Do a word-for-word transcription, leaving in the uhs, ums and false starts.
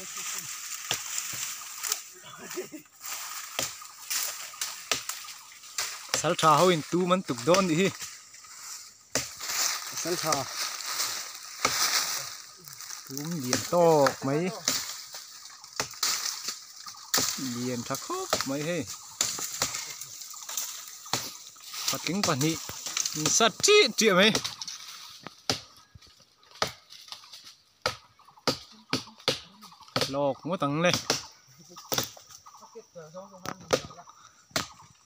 sal tha ho in tu man tuk don hi sal tha tum điện to mấy điện thắc khóc mấy he phát kính bản nhị sát chi chuyện mấy lọc ngó tầng này